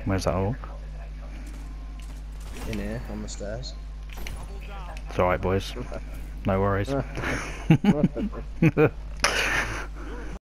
Where's that all? In here, on the stairs. It's alright, boys. No worries.